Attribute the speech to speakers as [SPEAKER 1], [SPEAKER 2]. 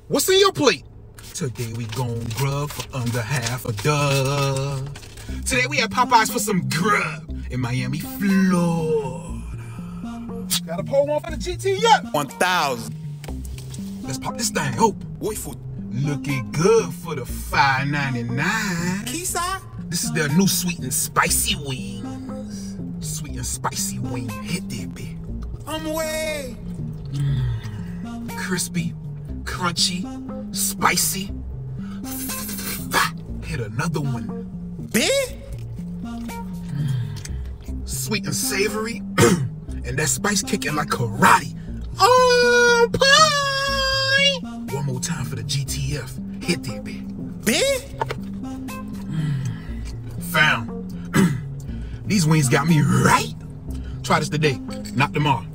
[SPEAKER 1] What's in your plate? Today we gon' grub for under half a dub. Today we at Popeyes for some grub in Miami, Florida. Gotta pull one for the GTF.
[SPEAKER 2] 1,000.
[SPEAKER 1] Let's pop this thing. Oh,
[SPEAKER 2] Wait for
[SPEAKER 1] looking good for the $5.99.
[SPEAKER 2] Kisa.
[SPEAKER 1] This is their new sweet and spicy wings. Sweet and spicy wing. Hit that bit.
[SPEAKER 2] I'm way.
[SPEAKER 1] Crispy, crunchy, spicy. Hit another one.
[SPEAKER 2] Big?
[SPEAKER 1] Sweet and savory. And that spice kicking like karate. Oh, pie! One more time for the GTF. Hit that bit.
[SPEAKER 2] Big?
[SPEAKER 1] Found. These wings got me right. Try this today, not tomorrow.